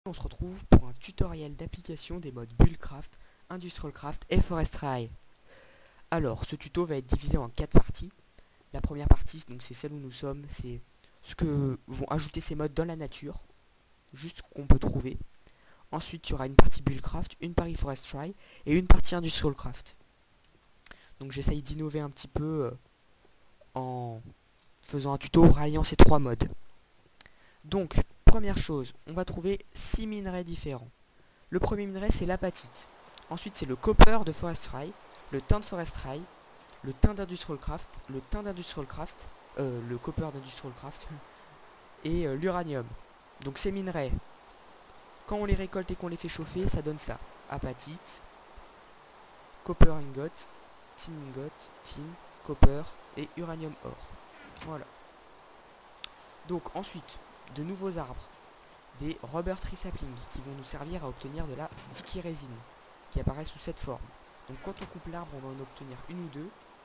On se retrouve pour un tutoriel d'application des modes Buildcraft, Industrialcraft et Forestry. Alors, ce tuto va être divisé en 4 parties. La première partie, donc c'est celle où nous sommes, c'est ce que vont ajouter ces modes dans la nature, juste qu'on peut trouver. Ensuite, il y aura une partie Buildcraft, une partie Forestry et une partie Industrialcraft. Donc j'essaye d'innover un petit peu en faisant un tuto ralliant ces 3 modes. Donc, première chose, on va trouver 6 minerais différents. Le premier minerai, c'est l'apatite. Ensuite, c'est le copper de Forestry, le tin de Forestry, le tin d'Industrialcraft, le tin d'Industrialcraft, le copper d'Industrialcraft, et l'uranium. Donc ces minerais, quand on les récolte et qu'on les fait chauffer, ça donne ça. Apatite, copper ingot, tin, copper et uranium or. Voilà. Donc ensuite, de nouveaux arbres. Des rubber tree saplings qui vont nous servir à obtenir de la sticky resin qui apparaît sous cette forme. Donc quand on coupe l'arbre, on va en obtenir une ou deux.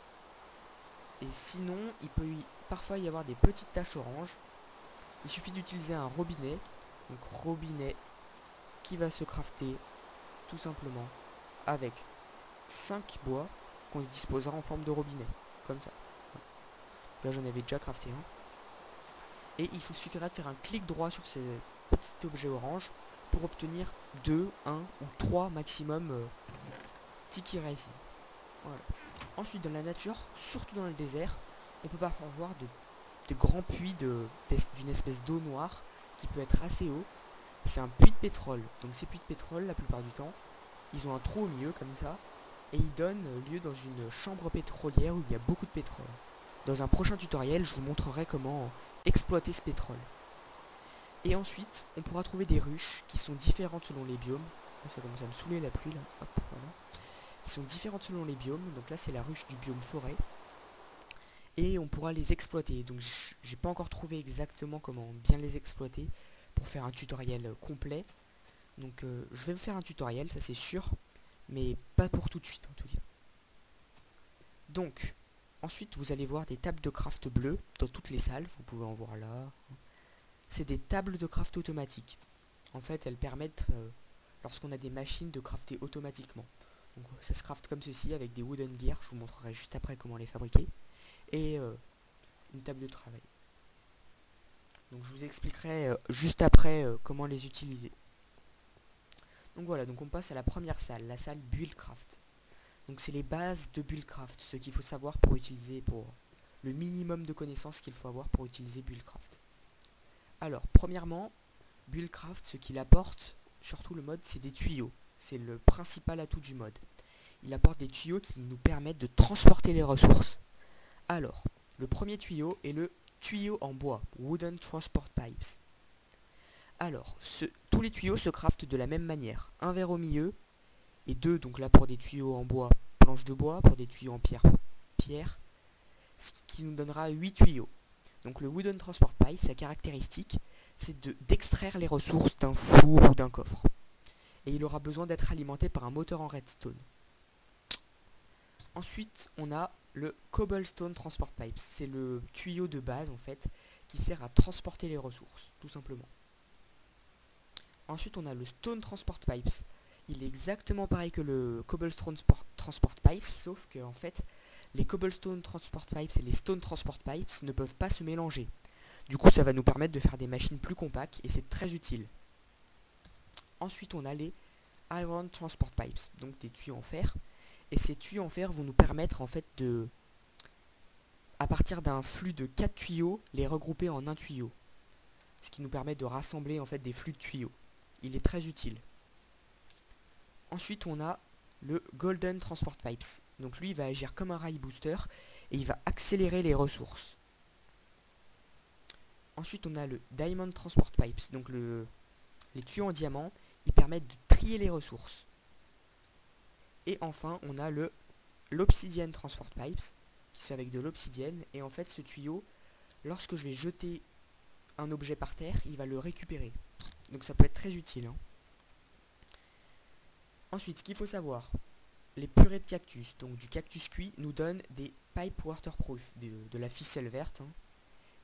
Et sinon, il peut parfois y avoir des petites taches oranges. Il suffit d'utiliser un robinet. Donc robinet qui va se crafter tout simplement avec 5 bois qu'on disposera en forme de robinet. Comme ça. Là j'en avais déjà crafté un. Et il suffira de faire un clic droit sur ce petit objet orange pour obtenir 2, 1 ou 3 maximum sticky resin. Voilà. Ensuite dans la nature, surtout dans le désert, on peut parfois voir de grands puits d'une espèce d'eau noire qui peut être assez haut. C'est un puits de pétrole. Donc ces puits de pétrole, la plupart du temps, ils ont un trou au milieu comme ça et ils donnent lieu dans une chambre pétrolière où il y a beaucoup de pétrole. Dans un prochain tutoriel, je vous montrerai comment exploiter ce pétrole. Et ensuite, on pourra trouver des ruches qui sont différentes selon les biomes. Là, ça commence à me saouler la pluie là. Hop, voilà. Qui sont différentes selon les biomes. Donc là, c'est la ruche du biome forêt. Et on pourra les exploiter. Donc j'ai pas encore trouvé exactement comment bien les exploiter pour faire un tutoriel complet. Donc je vais vous faire un tutoriel, ça c'est sûr. Mais pas pour tout de suite en tout cas. Donc, ensuite vous allez voir des tables de craft bleues dans toutes les salles. Vous pouvez en voir là. C'est des tables de craft automatiques. En fait, elles permettent, lorsqu'on a des machines, de crafter automatiquement. Donc ça se crafte comme ceci avec des wooden gear. Je vous montrerai juste après comment les fabriquer. Et une table de travail. Donc je vous expliquerai juste après comment les utiliser. Donc voilà, donc on passe à la première salle, la salle Buildcraft. Donc c'est les bases de Buildcraft, ce qu'il faut savoir pour utiliser, pour le minimum de connaissances qu'il faut avoir pour utiliser Buildcraft. Alors, premièrement, Buildcraft, ce qu'il apporte, surtout le mode, c'est des tuyaux. C'est le principal atout du mode. Il apporte des tuyaux qui nous permettent de transporter les ressources. Alors, le premier tuyau est le tuyau en bois, Wooden Transport Pipes. Alors, tous les tuyaux se craftent de la même manière. Un verre au milieu, et deux, donc là pour des tuyaux en bois, planche de bois, pour des tuyaux en pierre, ce qui nous donnera 8 tuyaux. Donc le Wooden Transport Pipe, sa caractéristique, c'est d'extraire les ressources d'un four ou d'un coffre. Et il aura besoin d'être alimenté par un moteur en redstone. Ensuite, on a le Cobblestone Transport Pipes. C'est le tuyau de base, en fait, qui sert à transporter les ressources, tout simplement. Ensuite, on a le Stone Transport Pipes. Il est exactement pareil que le Cobblestone Transport Pipes, sauf que, en fait, les Cobblestone Transport Pipes et les Stone Transport Pipes ne peuvent pas se mélanger. Du coup, ça va nous permettre de faire des machines plus compactes, et c'est très utile. Ensuite, on a les Iron Transport Pipes, donc des tuyaux en fer. Et ces tuyaux en fer vont nous permettre en fait de, à partir d'un flux de 4 tuyaux, les regrouper en un tuyau. Ce qui nous permet de rassembler en fait des flux de tuyaux. Il est très utile. Ensuite on a le Golden Transport Pipes. Donc lui il va agir comme un rail booster et il va accélérer les ressources. Ensuite on a le Diamond Transport Pipes. Donc les tuyaux en diamant, ils permettent de trier les ressources. Et enfin, on a l'Obsidian Transport Pipes, qui sont avec de l'obsidienne. Et en fait, ce tuyau, lorsque je vais jeter un objet par terre, il va le récupérer. Donc ça peut être très utile. Ensuite, ce qu'il faut savoir, les purées de cactus, donc du cactus cuit, nous donnent des pipes waterproof, de la ficelle verte.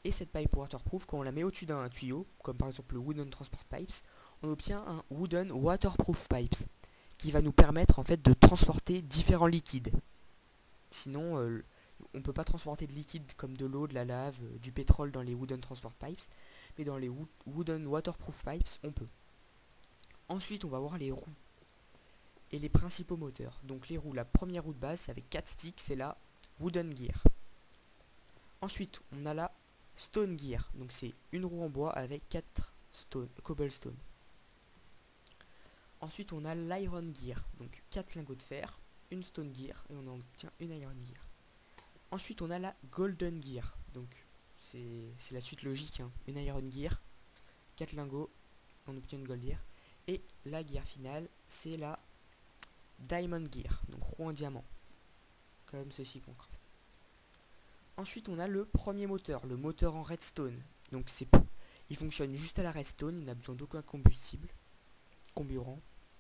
Et cette pipe waterproof, quand on la met au-dessus d'un tuyau, comme par exemple le wooden transport pipes, on obtient un wooden waterproof pipes qui va nous permettre en fait de transporter différents liquides. Sinon, on ne peut pas transporter de liquide comme de l'eau, de la lave, du pétrole dans les wooden transport pipes, mais dans les wooden waterproof pipes, on peut. Ensuite, on va voir les roues et les principaux moteurs. Donc les roues, la première roue de base, c'est avec 4 sticks, c'est la wooden gear. Ensuite, on a la stone gear, donc c'est une roue en bois avec 4 cobblestone. Ensuite, on a l'iron gear, donc 4 lingots de fer, une stone gear, et on en obtient une iron gear. Ensuite, on a la golden gear, donc c'est la suite logique, hein. Une iron gear, 4 lingots, on obtient une gold gear. Et la gear finale, c'est la diamond gear, donc roue en diamant, comme ceci qu'on craft. Ensuite, on a le premier moteur, le moteur en redstone. Donc il fonctionne juste à la redstone, il n'a besoin d'aucun comburant.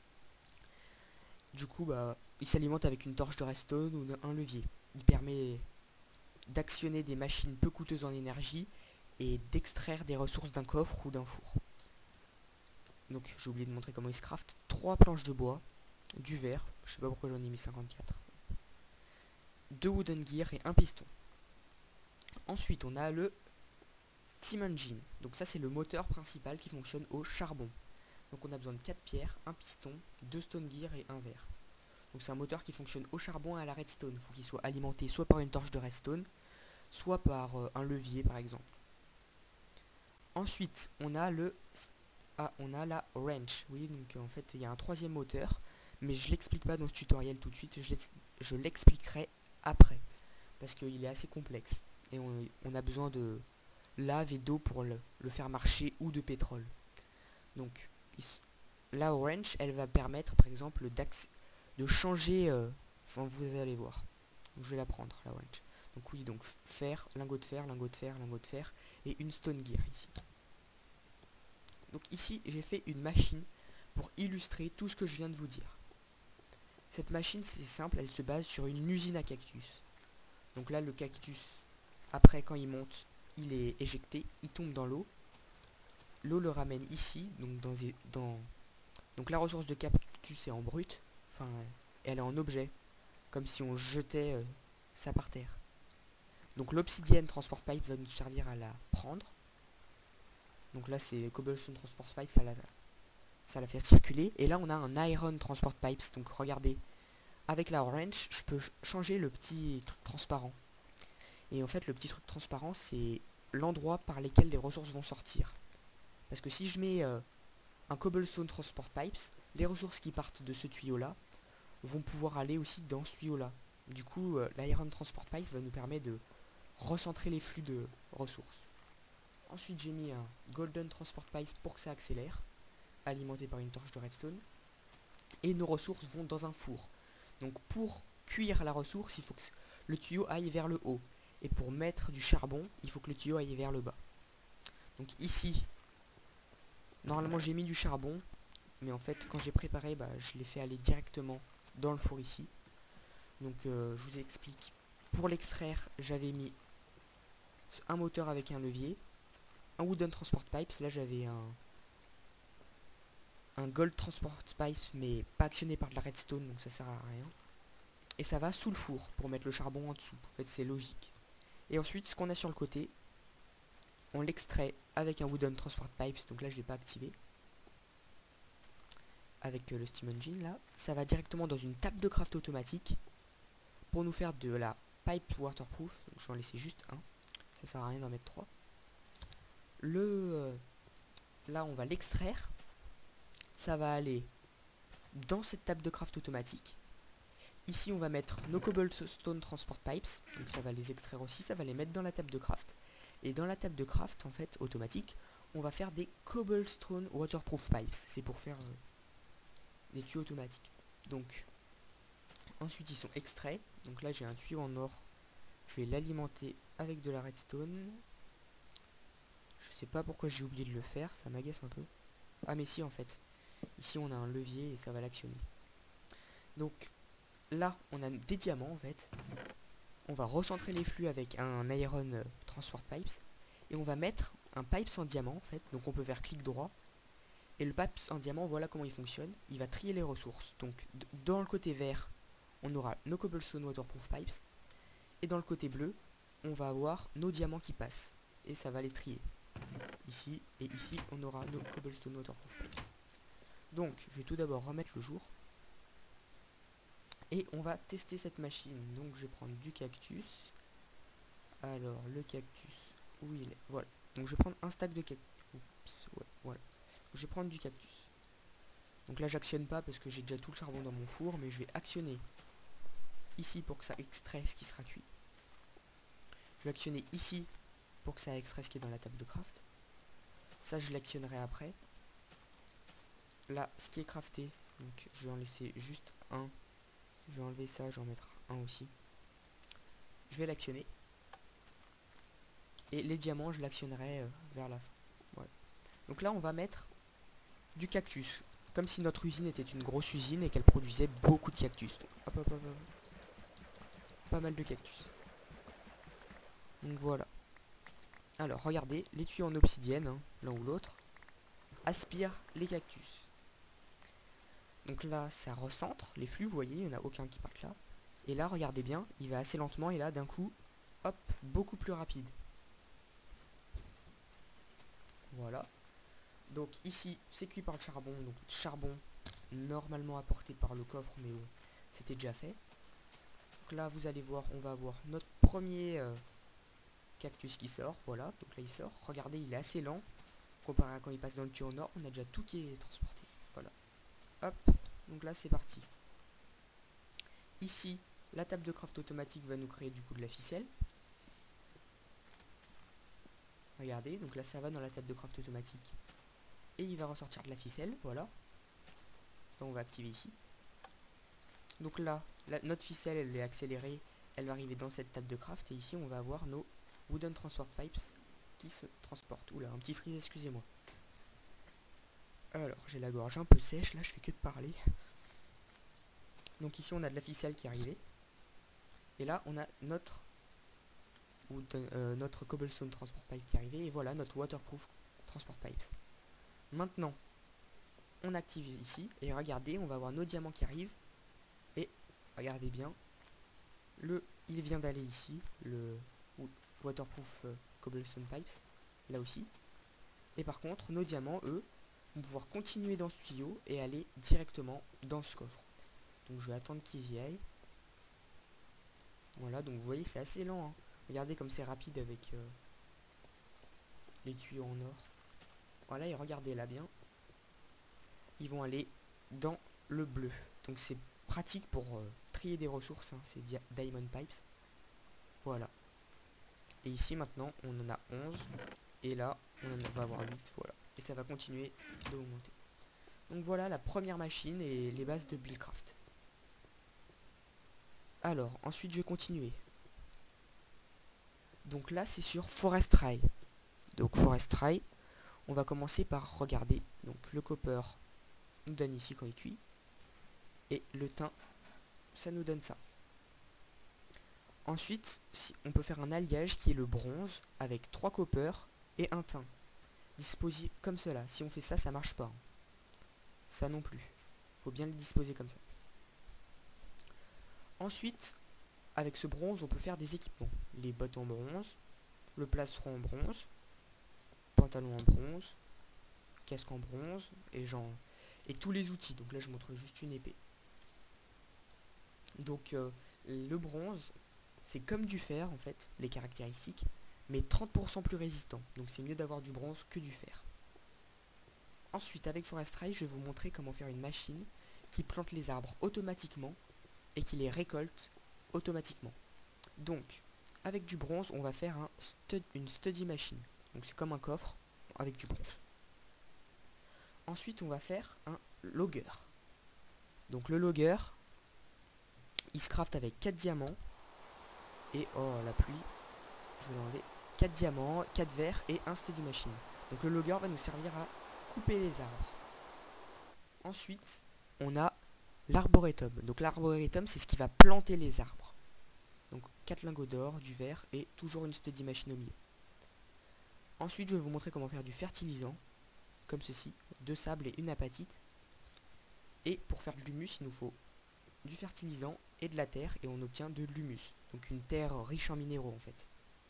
Du coup, il s'alimente avec une torche de redstone ou un levier. Il permet d'actionner des machines peu coûteuses en énergie et d'extraire des ressources d'un coffre ou d'un four. Donc, j'ai oublié de montrer comment il se craft. 3 planches de bois, du verre, je sais pas pourquoi j'en ai mis 54. 2 wooden gear et un piston. Ensuite, on a le steam engine. Donc ça, c'est le moteur principal qui fonctionne au charbon. Donc on a besoin de 4 pierres, un piston, 2 stone gear et un verre. Donc c'est un moteur qui fonctionne au charbon et à la redstone. Il faut qu'il soit alimenté soit par une torche de redstone, soit par un levier par exemple. Ensuite, on a la wrench. Oui, donc en fait, il y a un troisième moteur, mais je l'explique pas dans ce tutoriel tout de suite. Je l'expliquerai après, parce qu'il est assez complexe. Et on a besoin de lave et d'eau pour le faire marcher, ou de pétrole. Donc la wrench, elle va permettre par exemple de changer, enfin vous allez voir. Donc, je vais la prendre, la wrench. Donc oui, donc fer, lingot de fer, lingot de fer, lingot de fer, et une stone gear ici. Donc ici, j'ai fait une machine pour illustrer tout ce que je viens de vous dire. Cette machine, c'est simple, elle se base sur une usine à cactus. Donc là, le cactus, après quand il monte, il est éjecté, il tombe dans l'eau. L'eau le ramène ici, donc la ressource de cactus est en brut, enfin elle est en objet, comme si on jetait ça par terre. Donc l'obsidienne transport pipe va nous servir à la prendre. Donc là c'est cobblestone transport pipe, ça la fait circuler. Et là on a un iron transport pipes, donc regardez, avec la wrench je peux changer le petit truc transparent. Et en fait le petit truc transparent c'est l'endroit par lesquels les ressources vont sortir. Parce que si je mets un cobblestone transport pipes, les ressources qui partent de ce tuyau là vont pouvoir aller aussi dans ce tuyau là. Du coup l'iron transport pipes va nous permettre de recentrer les flux de ressources. Ensuite j'ai mis un golden transport pipes pour que ça accélère, alimenté par une torche de redstone. Et nos ressources vont dans un four. Donc pour cuire la ressource, il faut que le tuyau aille vers le haut. Et pour mettre du charbon, il faut que le tuyau aille vers le bas. Donc ici, normalement j'ai mis du charbon, mais en fait quand j'ai préparé, je l'ai fait aller directement dans le four ici. Donc je vous explique. Pour l'extraire, j'avais mis un moteur avec un levier, un wooden transport pipes, là j'avais un gold transport pipes mais pas actionné par de la redstone, donc ça sert à rien. Et ça va sous le four pour mettre le charbon en dessous, en fait c'est logique. Et ensuite ce qu'on a sur le côté, on l'extrait avec un wooden transport pipes, donc là je l'ai pas activé. Avec le steam engine là, ça va directement dans une table de craft automatique pour nous faire de la pipe waterproof, donc je vais en laisser juste un, ça sert à rien d'en mettre 3. Là on va l'extraire, ça va aller dans cette table de craft automatique. Ici on va mettre nos cobblestone transport pipes, donc ça va les extraire aussi, ça va les mettre dans la table de craft. Et dans la table de craft en fait automatique, on va faire des cobblestone waterproof pipes, c'est pour faire des tuyaux automatiques. Donc ensuite ils sont extraits, donc là j'ai un tuyau en or, je vais l'alimenter avec de la redstone. Je sais pas pourquoi j'ai oublié de le faire, ça m'agace un peu. Ah mais si en fait, ici on a un levier et ça va l'actionner. Donc là on a des diamants en fait. On va recentrer les flux avec un iron transport pipes. Et on va mettre un pipes en diamant en fait. Donc on peut faire clic droit. Et le pipes en diamant, voilà comment il fonctionne. Il va trier les ressources. Donc dans le côté vert, on aura nos cobblestone waterproof pipes. Et dans le côté bleu, on va avoir nos diamants qui passent. Et ça va les trier. Ici et ici, on aura nos cobblestone waterproof pipes. Donc je vais tout d'abord remettre le jour. Et on va tester cette machine. Donc je vais prendre du cactus. Alors le cactus, où il est? Voilà. Donc je vais prendre un stack de cactus. Oups, ouais, voilà. Je vais prendre du cactus. Donc là j'actionne pas parce que j'ai déjà tout le charbon dans mon four. Mais je vais actionner ici pour que ça extrait ce qui sera cuit. Je vais actionner ici pour que ça extrait ce qui est dans la table de craft. Ça je l'actionnerai après. Là ce qui est crafté. Donc je vais en laisser juste un. Je vais enlever ça, je vais en mettre un aussi. Je vais l'actionner. Et les diamants, je l'actionnerai vers la fin. Voilà. Donc là, on va mettre du cactus. Comme si notre usine était une grosse usine et qu'elle produisait beaucoup de cactus. Donc, hop, hop, hop, hop. Pas mal de cactus. Donc voilà. Alors, regardez, les tuyaux en obsidienne, hein, l'un ou l'autre, aspirent les cactus. Donc là, ça recentre les flux, vous voyez, il n'y en a aucun qui parte là. Et là, regardez bien, il va assez lentement et là, d'un coup, hop, beaucoup plus rapide. Voilà. Donc ici, c'est cuit par le charbon. Donc charbon normalement apporté par le coffre, mais bon, c'était déjà fait. Donc là, vous allez voir, on va avoir notre premier cactus qui sort. Voilà, donc là il sort. Regardez, il est assez lent. Comparé à quand il passe dans le tuyau nord, on a déjà tout qui est transporté. Voilà. Hop, donc là c'est parti. Ici, la table de craft automatique va nous créer du coup de la ficelle. Regardez, donc là ça va dans la table de craft automatique. Et il va ressortir de la ficelle, voilà. Donc on va activer ici. Donc là, notre ficelle elle est accélérée, elle va arriver dans cette table de craft. Et ici on va avoir nos wooden transport pipes qui se transportent. Oula, un petit freeze, excusez-moi. Alors, j'ai la gorge un peu sèche, là je fais que de parler. Donc ici on a de la ficelle qui est arrivée. Et là on a notre cobblestone transport pipe qui est arrivé. Et voilà notre waterproof transport pipes. Maintenant, on active ici. Et regardez, on va avoir nos diamants qui arrivent. Et regardez bien. Il vient d'aller ici. Le waterproof cobblestone pipes. Là aussi. Et par contre, nos diamants, eux, vont pouvoir continuer dans ce tuyau et aller directement dans ce coffre. Donc je vais attendre qu'ils y aillent. Voilà, donc vous voyez, c'est assez lent. Hein. Regardez comme c'est rapide avec les tuyaux en or. Voilà, et regardez là bien. Ils vont aller dans le bleu. Donc c'est pratique pour trier des ressources. Hein. C'est Diamond Pipes. Voilà. Et ici maintenant, on en a 11. Et là, on en va avoir 8. Voilà. Et ça va continuer d'augmenter. Donc voilà la première machine et les bases de Buildcraft. Alors, ensuite je vais continuer. Donc là, c'est sur Forest Try. Donc Forest Try, on va commencer par regarder. Donc le copper nous donne ici quand il cuit. Et le tin, ça nous donne ça. Ensuite, on peut faire un alliage qui est le bronze avec 3 copper et un tin. Disposé comme cela. Si on fait ça, ça marche pas. Ça non plus. Faut bien le disposer comme ça. Ensuite, avec ce bronze, on peut faire des équipements. Les bottes en bronze, le plastron en bronze, pantalon en bronze, casque en bronze, et tous les outils. Donc là, je montre juste une épée. Donc, le bronze, c'est comme du fer, en fait, les caractéristiques, mais 30% plus résistant. Donc c'est mieux d'avoir du bronze que du fer. Ensuite, avec Forest Try, je vais vous montrer comment faire une machine qui plante les arbres automatiquement et qui les récolte automatiquement. Donc, avec du bronze, on va faire une study machine. Donc c'est comme un coffre avec du bronze. Ensuite, on va faire un logger. Donc le logger, il se craft avec 4 diamants. Et, oh la pluie, je vais l'enlever. 4 diamants, 4 verres et un study machine. Donc le logger va nous servir à couper les arbres. Ensuite, on a l'arboretum. Donc l'arboretum, c'est ce qui va planter les arbres. Donc 4 lingots d'or, du verre et toujours une study machine au milieu. Ensuite, je vais vous montrer comment faire du fertilisant, comme ceci, 2 sables et une apatite. Et pour faire de l'humus, il nous faut du fertilisant et de la terre, et on obtient de l'humus. Donc une terre riche en minéraux en fait.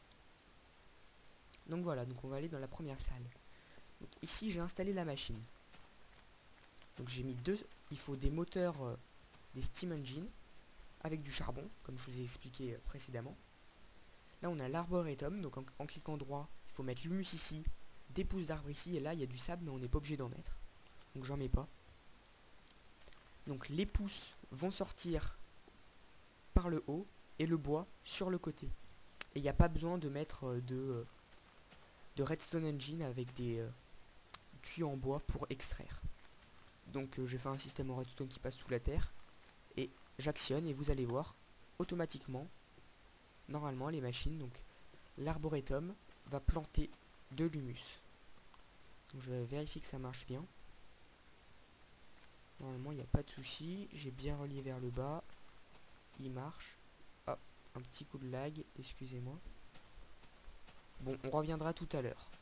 Donc voilà, donc on va aller dans la première salle. Donc ici, j'ai installé la machine. Donc j'ai mis il faut des moteurs, des steam engines, avec du charbon, comme je vous ai expliqué précédemment. Là on a l'arboretum, donc en cliquant droit, il faut mettre l'humus ici, des pousses d'arbres ici, et là il y a du sable, mais on n'est pas obligé d'en mettre. Donc j'en mets pas. Donc les pousses vont sortir par le haut, et le bois sur le côté. Et il n'y a pas besoin de mettre de redstone engine avec des tuyaux en bois pour extraire. Donc j'ai fait un système en redstone qui passe sous la terre, et j'actionne, et vous allez voir, automatiquement, normalement les machines, donc l'arboretum va planter de l'humus. Donc je vais vérifier que ça marche bien. Normalement il n'y a pas de souci, j'ai bien relié vers le bas, il marche. Hop, un petit coup de lag, excusez-moi. Bon, on reviendra tout à l'heure.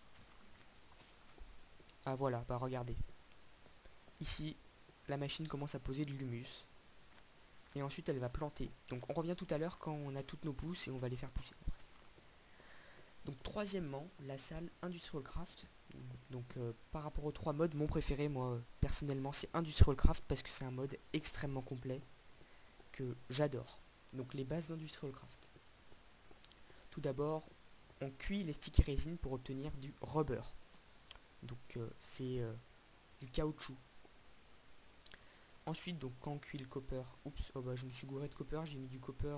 Ah voilà, bah regardez. Ici, la machine commence à poser de l'humus. Et ensuite elle va planter. Donc on revient tout à l'heure quand on a toutes nos pousses et on va les faire pousser. Donc troisièmement, la salle Industrial Craft. Donc par rapport aux 3 modes, mon préféré moi personnellement c'est Industrial Craft parce que c'est un mode extrêmement complet que j'adore. Donc les bases d'Industrial Craft. Tout d'abord, on cuit les sticky résines pour obtenir du rubber. Donc c'est du caoutchouc. Ensuite, donc quand on cuit le copper, oups, oh bah je me suis gouré de copper, j'ai mis du copper,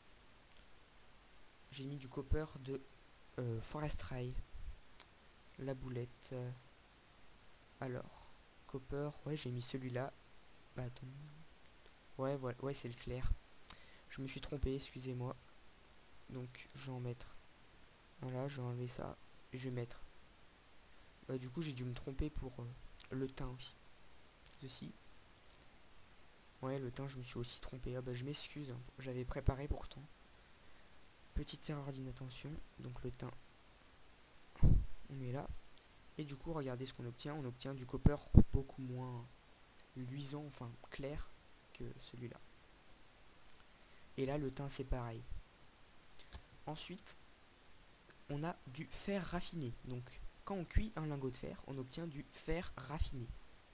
de Forest Rail, la boulette. Alors, copper, ouais j'ai mis celui-là. Bah attends, ouais voilà, ouais c'est le clair. Je me suis trompé, excusez-moi. Donc je vais en mettre. Voilà, je vais enlever ça. Et je vais mettre. Bah du coup j'ai dû me tromper pour le thym aussi. Ceci. Ouais, le thym, je me suis aussi trompé. Ah bah je m'excuse, hein. J'avais préparé pourtant. Petite erreur d'inattention. Donc le thym, on met là. Et du coup, regardez ce qu'on obtient. On obtient du copper beaucoup moins luisant, enfin clair, que celui-là. Et là, le thym, c'est pareil. Ensuite, on a du fer raffiné. Donc, quand on cuit un lingot de fer, on obtient du fer raffiné.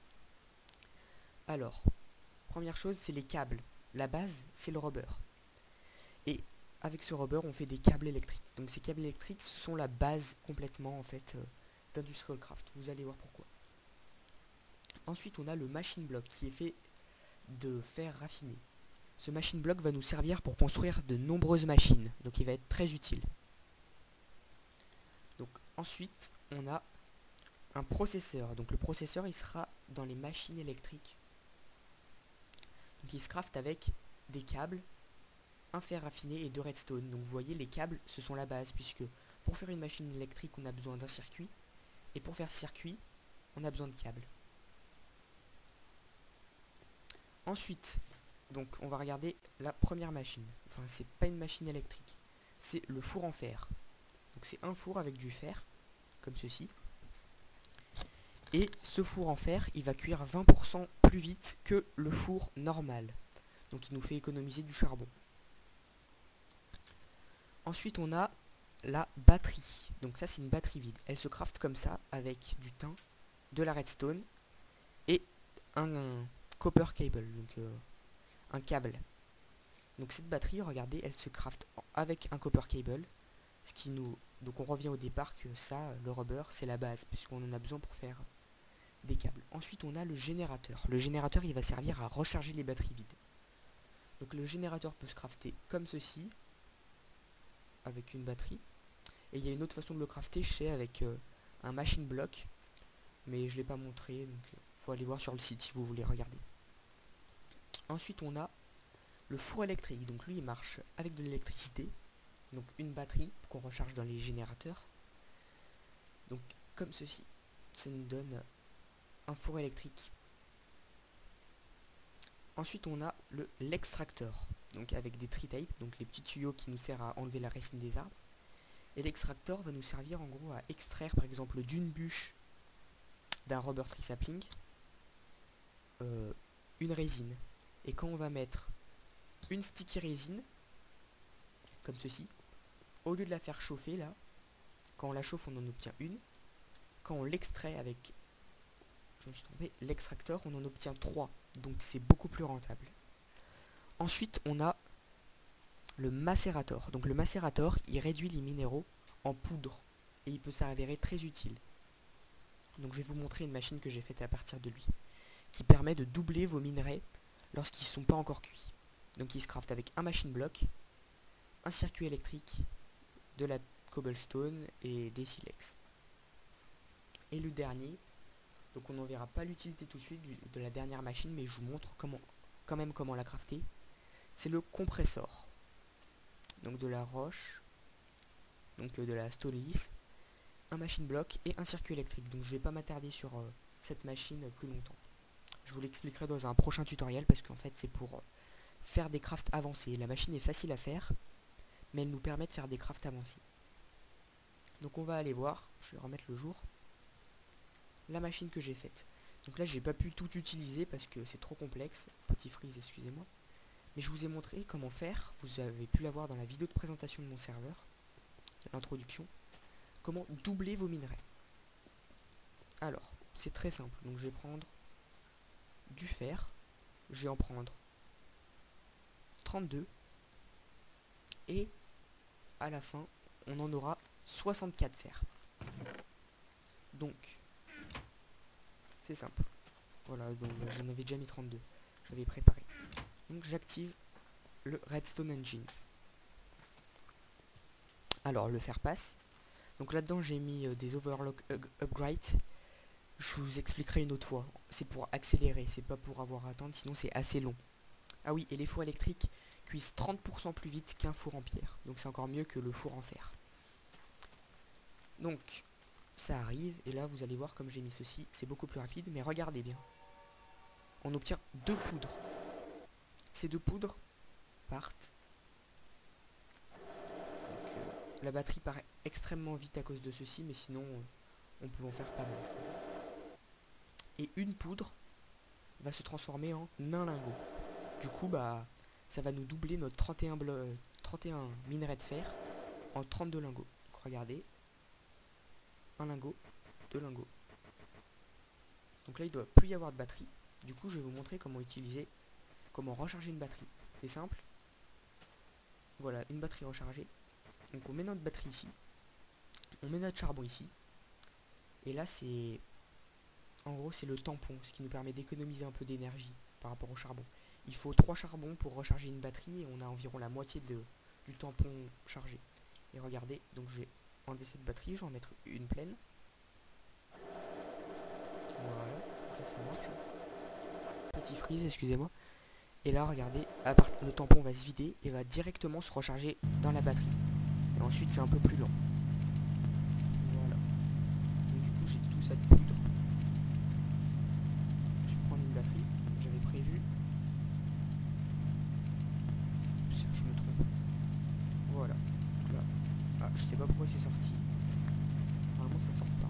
Alors, première chose, c'est les câbles. La base, c'est le rubber. Et avec ce rubber, on fait des câbles électriques. Donc ces câbles électriques sont la base complètement en fait d'Industrial Craft. Vous allez voir pourquoi. Ensuite, on a le machine block qui est fait de fer raffiné. Ce machine block va nous servir pour construire de nombreuses machines. Donc il va être très utile. Donc ensuite, on a un processeur. Donc le processeur, il sera dans les machines électriques. Donc il se craft avec des câbles, un fer raffiné et 2 redstone. Donc vous voyez, les câbles, ce sont la base, puisque pour faire une machine électrique, on a besoin d'un circuit. Et pour faire circuit, on a besoin de câbles. Ensuite, donc on va regarder la première machine. Enfin, c'est pas une machine électrique. C'est le four en fer. Donc c'est un four avec du fer, comme ceci. Et ce four en fer, il va cuire 20% plus vite que le four normal. Donc il nous fait économiser du charbon. Ensuite, on a la batterie. Donc ça, c'est une batterie vide. Elle se craft comme ça, avec du thym, de la redstone et un copper cable, donc un câble. Donc cette batterie, regardez, elle se craft avec un copper cable. Ce qui nous... Donc on revient au départ que ça, le rubber, c'est la base, puisqu'on en a besoin pour faire des câbles. Ensuite, on a le générateur. Le générateur, il va servir à recharger les batteries vides. Donc le générateur peut se crafter comme ceci, avec une batterie. Et il y a une autre façon de le crafter, je sais, avec un machine block. Mais je ne l'ai pas montré, donc faut aller voir sur le site si vous voulez regarder. Ensuite, on a le four électrique. Donc lui, il marche avec de l'électricité. Donc une batterie qu'on recharge dans les générateurs. Donc comme ceci, ça nous donne un four électrique. Ensuite, on a l'extracteur. Donc avec des tree tape, donc les petits tuyaux qui nous servent à enlever la racine des arbres. Et l'extracteur va nous servir en gros à extraire par exemple d'une bûche d'un rubber tree sapling une résine. Et quand on va mettre une sticky résine, comme ceci, au lieu de la faire chauffer là, quand on la chauffe on en obtient une. Quand on l'extrait avec, je me suis trompé, l'extracteur, on en obtient 3. Donc c'est beaucoup plus rentable. Ensuite on a le macérateur. Donc le macérateur, il réduit les minéraux en poudre. Et il peut s'avérer très utile. Donc je vais vous montrer une machine que j'ai faite à partir de lui. Qui permet de doubler vos minerais lorsqu'ils ne sont pas encore cuits. Donc il se craft avec un machine block, un circuit électrique, de la cobblestone et des silex. Et le dernier, donc on n'en verra pas l'utilité tout de suite de la dernière machine, mais je vous montre quand même comment la crafter. C'est le compressor. Donc de la roche, donc de la stone lisse, un machine block et un circuit électrique. Donc je vais pas m'attarder sur cette machine plus longtemps. Je vous l'expliquerai dans un prochain tutoriel parce qu'en fait c'est pour faire des crafts avancés. La machine est facile à faire, mais elle nous permet de faire des crafts avancés. Donc on va aller voir, je vais remettre le jour, la machine que j'ai faite. Donc là j'ai pas pu tout utiliser parce que c'est trop complexe. Petit freeze, excusez-moi. Mais je vous ai montré comment faire, vous avez pu la voir dans la vidéo de présentation de mon serveur, l'introduction, comment doubler vos minerais. Alors, c'est très simple, donc je vais prendre du fer, je vais en prendre 32, et à la fin, on en aura 64 fer. Donc, c'est simple. Voilà, donc j'en avais déjà mis 32, j'avais préparé. Donc j'active le Redstone Engine. Alors le fer passe. Donc là-dedans j'ai mis des overlock upgrades. Je vous expliquerai une autre fois. C'est pour accélérer, c'est pas pour avoir à attendre, sinon c'est assez long. Ah oui, et les fours électriques cuisent 30% plus vite qu'un four en pierre. Donc c'est encore mieux que le four en fer. Donc ça arrive, et là vous allez voir comme j'ai mis ceci, c'est beaucoup plus rapide, mais regardez bien. On obtient 2 poudres. Ces 2 poudres partent. Donc la batterie paraît extrêmement vite à cause de ceci, mais sinon on peut en faire pas mal. Et une poudre va se transformer en un lingot. Du coup bah ça va nous doubler notre 31 minerais de fer en 32 lingots. Donc regardez, un lingot, 2 lingots. Donc là il ne doit plus y avoir de batterie. Du coup je vais vous montrer comment recharger une batterie. C'est simple. Voilà, une batterie rechargée. Donc on met notre batterie ici, on met notre charbon ici, et là c'est, en gros c'est le tampon, ce qui nous permet d'économiser un peu d'énergie par rapport au charbon. Il faut 3 charbons pour recharger une batterie, et on a environ la moitié du tampon chargé. Et regardez, donc je vais enlever cette batterie, je vais en mettre une pleine. Voilà, donc là ça marche. Petit freeze, excusez-moi. Et là regardez, le tampon va se vider et va directement se recharger dans la batterie. Et ensuite c'est un peu plus lent. Voilà. Donc du coup j'ai tout ça de poudre. Je vais prendre une batterie, j'avais prévu. Je me trompe. Voilà. Donc là. Ah, je sais pas pourquoi c'est sorti. Normalement ça sort pas.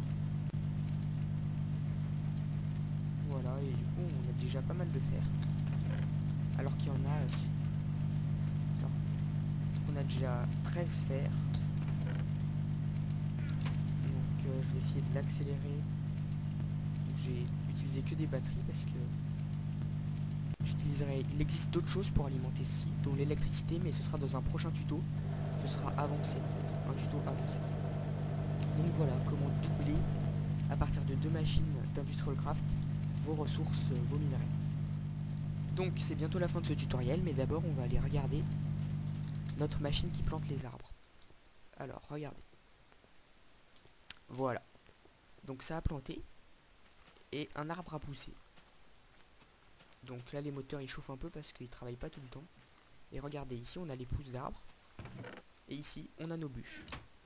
Voilà, et du coup on a déjà pas mal de fer. Alors qu'il y en a. Alors, on a déjà 13 fer. Donc je vais essayer de l'accélérer. J'ai utilisé que des batteries parce que il existe d'autres choses pour alimenter ceci, dont l'électricité, mais ce sera dans un prochain tuto. Ce sera avancé en fait, un tuto avancé. Donc voilà comment doubler à partir de 2 machines d'Industrial Craft vos ressources, vos minerais. Donc c'est bientôt la fin de ce tutoriel, mais d'abord on va aller regarder notre machine qui plante les arbres. Alors regardez. Voilà. Donc ça a planté et un arbre a poussé. Donc là les moteurs ils chauffent un peu parce qu'ils travaillent pas tout le temps. Et regardez, ici on a les pousses d'arbres. Et ici on a nos bûches.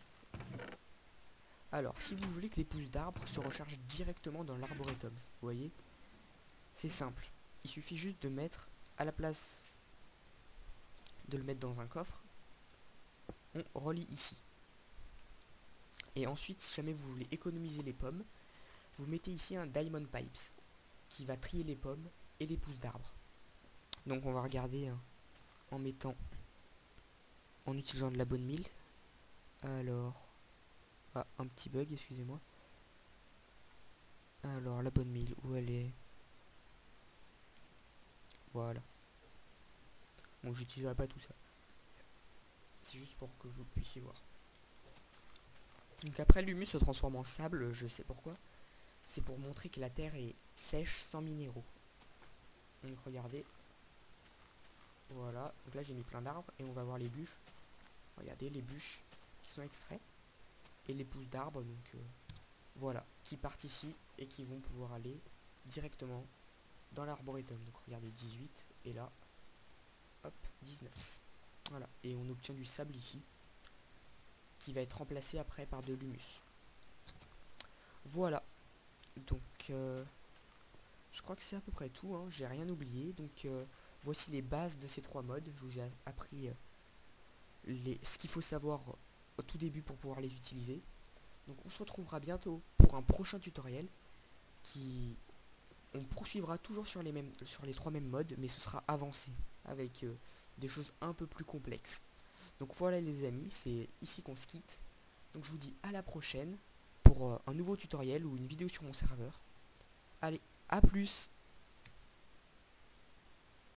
Alors si vous voulez que les pousses d'arbres se rechargent directement dans l'arboretum, vous voyez, c'est simple. Il suffit juste de mettre à la place de le mettre dans un coffre, on relie ici. Et ensuite, si jamais vous voulez économiser les pommes, vous mettez ici un Diamond Pipes qui va trier les pommes et les pousses d'arbres. Donc on va regarder hein, en utilisant de la bonne mille. Alors, un petit bug, excusez-moi. Alors la bonne mille, où elle est? Voilà. Bon, j'utiliserai pas tout ça. C'est juste pour que vous puissiez voir. Donc après, l'humus se transforme en sable, je sais pourquoi. C'est pour montrer que la terre est sèche sans minéraux. Donc regardez. Voilà. Donc là, j'ai mis plein d'arbres et on va voir les bûches. Regardez les bûches qui sont extraits. Et les pousses d'arbres, donc voilà, qui partent ici et qui vont pouvoir aller directement dans l'arboretum. Donc regardez 18 et là, hop, 19. Voilà, et on obtient du sable ici qui va être remplacé après par de l'humus. Voilà, donc je crois que c'est à peu près tout, hein. J'ai rien oublié. Donc voici les bases de ces trois modes. Je vous ai appris ce qu'il faut savoir au tout début pour pouvoir les utiliser. Donc on se retrouvera bientôt pour un prochain tutoriel qui... On poursuivra toujours sur les trois mêmes modes, mais ce sera avancé avec des choses un peu plus complexes. Donc voilà les amis, c'est ici qu'on se quitte. Donc je vous dis à la prochaine pour un nouveau tutoriel ou une vidéo sur mon serveur. Allez, à plus!